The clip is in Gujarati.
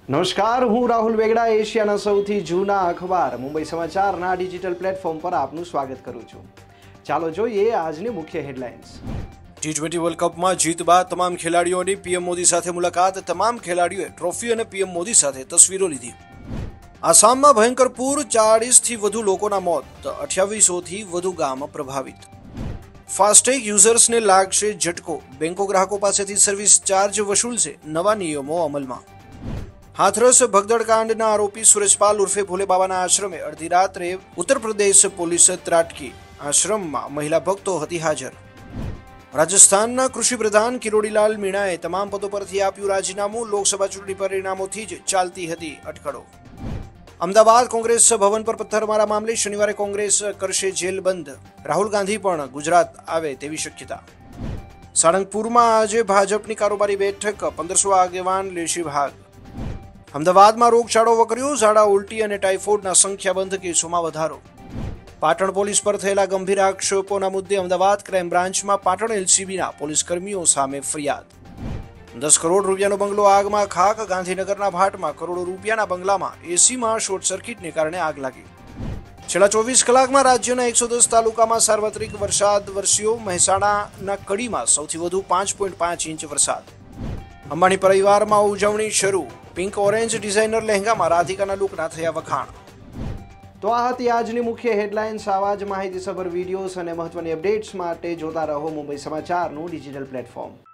નમસ્કાર, હું રાહુલ વેગડા એશિયાના સૌથી જૂના અખબાર મુંબઈ સમાચારના ડિજિટલ પ્લેટફોર્મ પર આપનું સ્વાગત કરું છું। ચાલો જોઈએ આજની મુખ્ય હેડલાઇન્સ। ટી20 વર્લ્ડ કપમાં જીત બાદ તમામ ખેલાડીઓની પીએમ મોદી સાથે મુલાકાત। તમામ ખેલાડીઓએ ટ્રોફી અને પીએમ મોદી સાથે તસવીરો લીધી। આસામમાં ભયંકર પૂર, 40થી વધુ લોકોના મોત, 2800થી વધુ ગામ પ્રભાવિત। ફાસ્ટેગ યુઝર્સને લાગશે ઝટકો, બેંકો ગ્રાહકો પાસેથી સર્વિસ ચાર્જ વસૂલશે, નવા નિયમો અમલમાં। હાથરસ ભગદડ કાંડના આરોપી સુરેશપાલ ઉર્ફે ભોલે બાબાના આશ્રમે અડધી રાત્રે ઉત્તર પ્રદેશ પોલીસ ત્રાટકી। આશ્રમમાં મહિલા ભક્તો હતી હાજર। રાજસ્થાનના કૃષિ પ્રધાન કિરોડીલાલ મીણાએ તમામ પદો પરથી આપ્યું રાજીનામું। લોકસભા ચૂંટણી પરિણામોથી જ ચાલતી હતી અટકળો। અમદાવાદ કોંગ્રેસ ભવન પર પથ્થરમારા મામલે શનિવારે કોંગ્રેસ કરશે જેલ બંધ। રાહુલ ગાંધી પણ ગુજરાત આવે તેવી શક્યતા। સાળંગપુરમાં આજે ભાજપની કારોબારી બેઠક, 1500 આગેવાન લેશે ભાગ। અમદાવાદમાં રોગચાળો વકર્યો, ઝાડા, ઉલટી અને ટાઇફોઇડના સંખ્યાબંધ કેસોમાં વધારો। પાટણ પોલીસ પર થયેલા ગંભીર આક્ષેપોના મુદ્દે અમદાવાદ ક્રાઇમ બ્રાન્ચમાં પાટણ એલસીબીના પોલીસ કર્મીઓ સામે ફરિયાદ। 10 કરોડ રૂપિયાનો બંગલો આગમાં ખાક, ગાંધીનગરના ભાટમાં કરોડો રૂપિયાના બંગલામાં એસીમાં શોર્ટ સર્કિટને કારણે આગ લાગી। છેલ્લા 24 કલાકમાં રાજ્યના 110 તાલુકામાં સાર્વત્રિક વરસાદ વરસ્યો। મહેસાણાના કડીમાં સૌથી વધુ 5.5 ઇંચ વરસાદ। અંબાણી પરિવારમાં ઉજવણી શરૂ, પિંક ઓરેન્જ ડિઝાઇનર લહેંગામાં રાધિકાના લુકના થયા વખાણ। તો આ હતી આજની મુખ્ય હેડલાઇન્સ। આવા જ માહિતીસભર વિડીયોઝ અને મહત્વની અપડેટ્સ માટે જોતા રહો મુંબઈ સમાચારનું ડિજિટલ પ્લેટફોર્મ।